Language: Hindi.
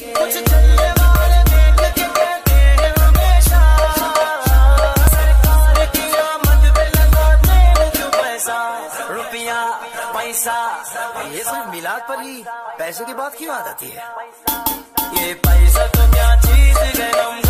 कुछ चलने वाले देख के कहते हैं हमेशा सरकार की आमद पे लगाते हैं क्यों पैसा, रुपया पैसा, ये सब मिलाद पर ही पैसे की बात क्यों आ जाती है। ये पैसा तो क्या चीज है,